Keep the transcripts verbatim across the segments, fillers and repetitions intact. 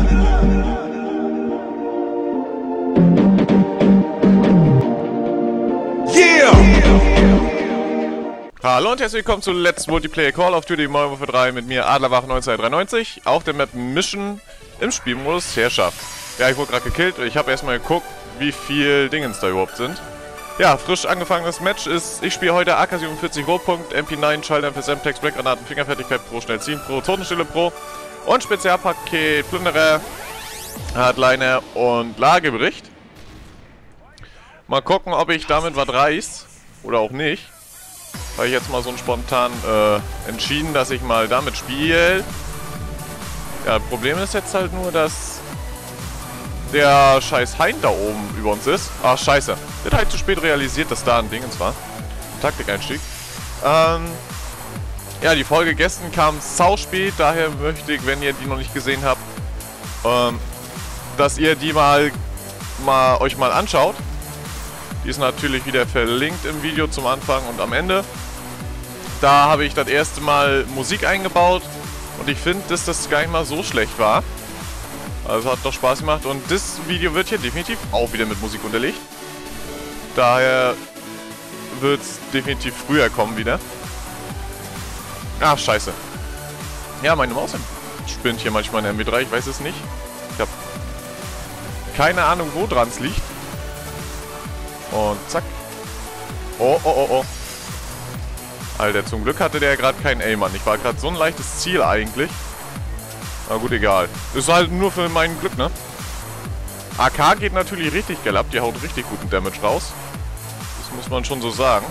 Hallo und herzlich willkommen zu Let's Multiplayer Call of Duty Modern Warfare drei mit mir, Adlerwach neunzehnhundertdreiundneunzig, auf der Map Mission im Spielmodus Herrschaft. Ja, ich wurde gerade gekillt. Ich habe erstmal geguckt, wie viel Dingens da überhaupt sind. Ja, frisch angefangenes Match ist, ich spiele heute A K siebenundvierzig Rohrpunkt, M P neun, Schalldämpfer, Semtex, Blackgranaten, Fingerfertigkeit Pro, Schnell ziehen Pro, Totenstille Pro und Spezialpaket, Plünderer, Hardliner und Lagebericht. Mal gucken, ob ich damit was reiß oder auch nicht. Habe ich jetzt mal so spontan äh, entschieden, dass ich mal damit spiele. Ja, Problem ist jetzt halt nur, dass der scheiß Hein da oben über uns ist. Ach, scheiße. Wird halt zu spät realisiert, dass da ein Ding war. Taktikeinstieg. Ähm, ja, die Folge gestern kam sau spät, daher möchte ich, wenn ihr die noch nicht gesehen habt, ähm, dass ihr die mal, mal euch mal anschaut. Die ist natürlich wieder verlinkt im Video zum Anfang und am Ende. Da habe ich das erste Mal Musik eingebaut und ich finde, dass das gar nicht mal so schlecht war. Also hat doch Spaß gemacht und das Video wird hier definitiv auch wieder mit Musik unterlegt. Daher wird es definitiv früher kommen wieder. Ach, scheiße. Ja, meine Maus spinnt hier manchmal in der M P drei, ich weiß es nicht. Ich habe keine Ahnung, wo dran es liegt. Und zack. Oh, oh, oh, oh. Alter, zum Glück hatte der gerade keinen Aim an. Ich war gerade so ein leichtes Ziel eigentlich. Na gut, egal. Ist halt nur für mein Glück, ne? A K geht natürlich richtig geil ab. Die haut richtig guten Damage raus. Das muss man schon so sagen.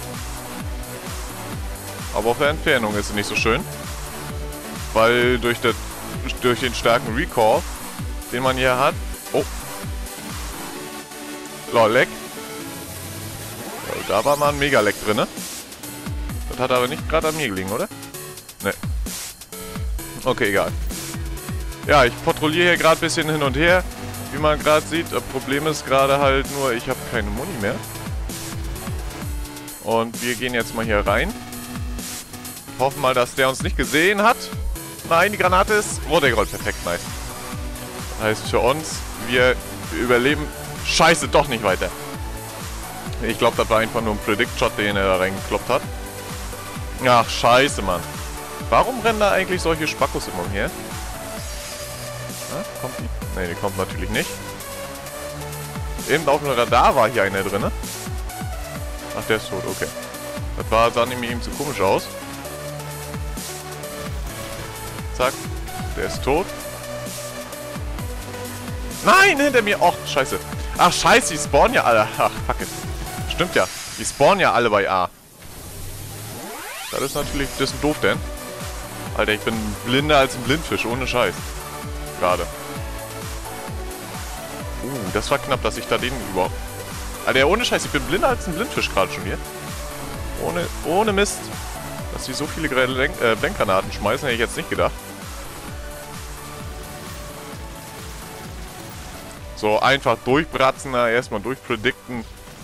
Aber auf der Entfernung ist sie nicht so schön. Weil durch, der, durch den starken Recall, den man hier hat... Oh. Lol, Leck. Da war mal ein Mega-Leck drin, ne? Das hat aber nicht gerade an mir gelegen, oder? Ne. Okay, egal. Ja, ich patrouilliere hier gerade ein bisschen hin und her. Wie man gerade sieht, das Problem ist gerade halt nur, ich habe keine Muni mehr. Und wir gehen jetzt mal hier rein. Hoffen mal, dass der uns nicht gesehen hat. Nein, die Granate ist runtergerollt. Perfekt, nice. Das heißt für uns, wir überleben... Scheiße, doch nicht weiter. Ich glaube, das war einfach nur ein Predict-Shot, den er da reingekloppt hat. Ach, scheiße, Mann. Warum rennen da eigentlich solche Spackos immer umher? Na, kommt die? Ne, die kommt natürlich nicht. Eben auf dem Radar war hier einer drin. Ach, der ist tot, okay. Das war, sah nämlich ihm zu komisch aus. Zack. Der ist tot. Nein, hinter mir. Och, scheiße. Ach, scheiße, die spawnen ja alle. Ach, fuck it. Stimmt ja. Die spawnen ja alle bei A. Das ist natürlich... Das ist doof, denn. Alter, ich bin blinder als ein Blindfisch. Ohne Scheiß. Gerade. Uh, das war knapp, dass ich da den überhaupt... Alter, ohne Scheiß. Ich bin blinder als ein Blindfisch gerade schon hier. Ohne... Ohne Mist. Dass die so viele äh, Blendgranaten schmeißen, hätte ich jetzt nicht gedacht. So, einfach durchbratzen, erstmal durchpredikten.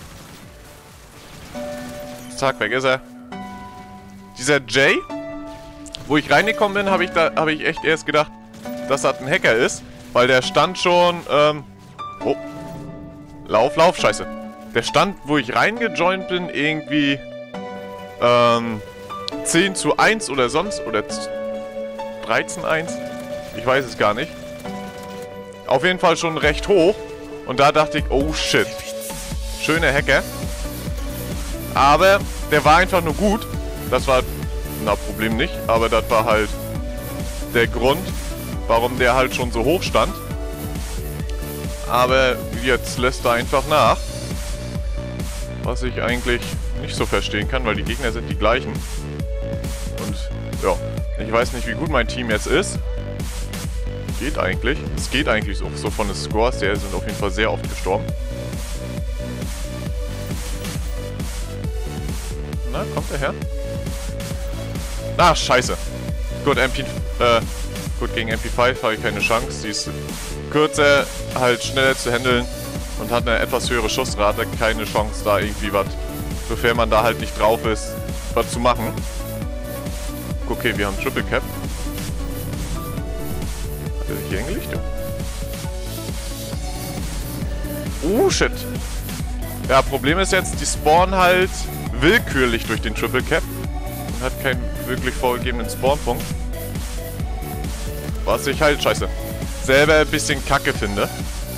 Zack, weg ist er. Dieser Jay, wo ich reingekommen bin, habe ich da habe ich echt erst gedacht, dass das ein Hacker ist. Weil der stand schon, ähm... Oh. Lauf, lauf, scheiße. Der stand, wo ich reingejoint bin, irgendwie... Ähm... zehn zu eins oder sonst, oder dreizehn zu eins. Ich weiß es gar nicht. Auf jeden Fall schon recht hoch. Und da dachte ich, oh shit. Schöner Hacker. Aber der war einfach nur gut. Das war, na, Problem nicht. Aber das war halt der Grund, warum der halt schon so hoch stand. Aber jetzt lässt er einfach nach. Was ich eigentlich nicht so verstehen kann, weil die Gegner sind die gleichen. Und ja, ich weiß nicht, wie gut mein Team jetzt ist. Geht eigentlich. Es geht eigentlich so, so von den Scores her, sind auf jeden Fall sehr oft gestorben. Na, kommt er her? Ach, scheiße. Gut, M P, äh, gut, gegen M P fünf habe ich keine Chance. Sie ist kürzer, halt schneller zu handeln und hat eine etwas höhere Schussrate. Keine Chance, da irgendwie was, sofern man da halt nicht drauf ist, was zu machen. Okay, wir haben Triple Cap. Hat er sich hier hingelegt? Uh, shit. Ja, Problem ist jetzt, die spawnen halt willkürlich durch den Triple Cap. Und hat keinen wirklich vorgegebenen Spawnpunkt. Was ich halt, scheiße, selber ein bisschen kacke finde.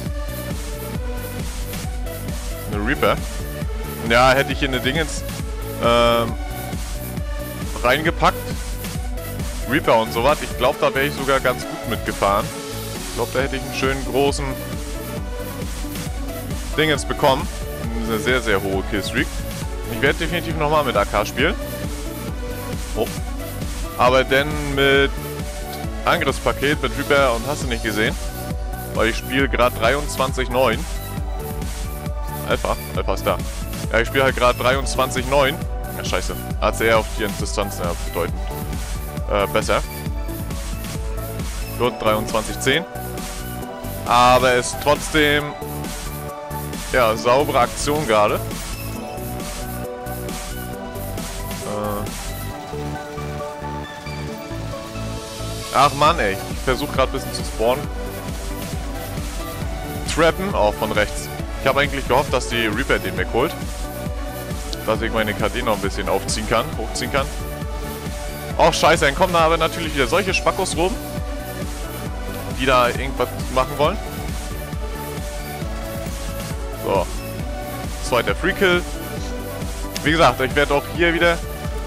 Eine Reaper. Ja, hätte ich hier eine Dingens ähm, reingepackt. Reaper und sowas. Ich glaube, da wäre ich sogar ganz gut mitgefahren. Ich glaube, da hätte ich einen schönen großen Dingens bekommen. Eine sehr, sehr hohe Killstreak. Ich werde definitiv nochmal mit A K spielen. Oh. Aber dann mit Angriffspaket, mit Reaper und hast du nicht gesehen. Weil ich spiele gerade dreiundzwanzig neun. Alpha, Alpha ist da. Ja, ich spiele halt gerade dreiundzwanzig neun. Ja, scheiße. A C R auf die Distanz, ja, bedeutend äh, besser. Dort dreiundzwanzig zehn. Aber es ist trotzdem, ja, saubere Aktion gerade. Äh. Ach Mann, ey. Ich versuche gerade ein bisschen zu spawnen. Trappen, auch von rechts. Ich habe eigentlich gehofft, dass die Reaper den wegholt. Dass ich meine K D noch ein bisschen aufziehen kann, hochziehen kann. Och, scheiße, dann kommen da aber natürlich wieder solche Spackos rum, die da irgendwas machen wollen. So. Zweiter Free Kill. Wie gesagt, ich werde auch hier wieder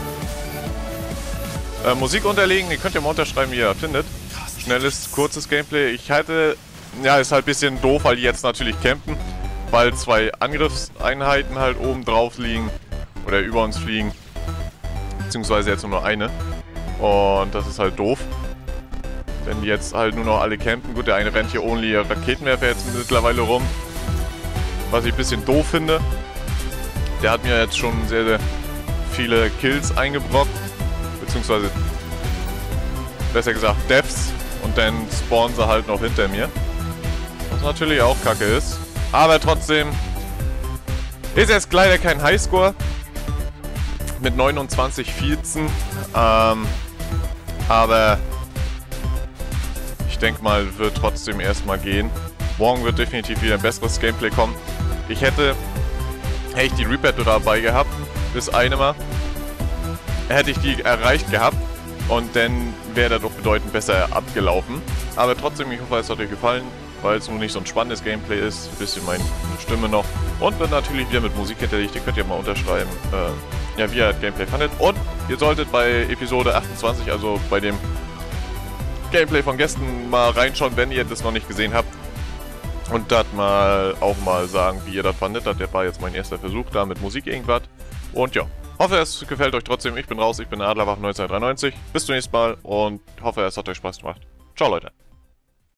äh, Musik unterlegen. Ihr könnt ja mal unterschreiben, wie ihr findet. Schnelles, kurzes Gameplay. Ich halte, ja, ist halt ein bisschen doof, weil die jetzt natürlich campen. Weil zwei Angriffseinheiten halt oben drauf liegen. Oder über uns fliegen. Beziehungsweise jetzt nur eine. Und das ist halt doof. Wenn die jetzt halt nur noch alle campen. Gut, der eine rennt hier only Raketenwerfer jetzt mittlerweile rum. Was ich ein bisschen doof finde. Der hat mir jetzt schon sehr, sehr viele Kills eingebrockt. Beziehungsweise, besser gesagt, Deaths. Und dann spawnen sie halt noch hinter mir. Was natürlich auch kacke ist. Aber trotzdem ist jetzt leider kein Highscore. Mit neunundzwanzig vierzehn. Ähm, aber ich denke mal, wird trotzdem erstmal gehen. Morgen wird definitiv wieder ein besseres Gameplay kommen. Ich hätte, hätte ich die Reaper dabei gehabt, bis eine Mal, hätte ich die erreicht gehabt und dann wäre das doch bedeutend besser abgelaufen. Aber trotzdem, ich hoffe, es hat euch gefallen, weil es nun nicht so ein spannendes Gameplay ist. Ein bisschen meine Stimme noch. Und wird natürlich wieder mit Musik hinterlegt. Ihr könnt ja mal unterschreiben, äh, ja, wie ihr das Gameplay fandet. Und ihr solltet bei Episode achtundzwanzig, also bei dem Gameplay von gestern, mal reinschauen, wenn ihr das noch nicht gesehen habt. Und das mal auch mal sagen, wie ihr das fandet. Das war jetzt mein erster Versuch da mit Musik irgendwas. Und ja, hoffe, es gefällt euch trotzdem. Ich bin raus, ich bin Adlerwach neunzehnhundertdreiundneunzig. Bis zum nächsten Mal und hoffe, es hat euch Spaß gemacht. Ciao, Leute.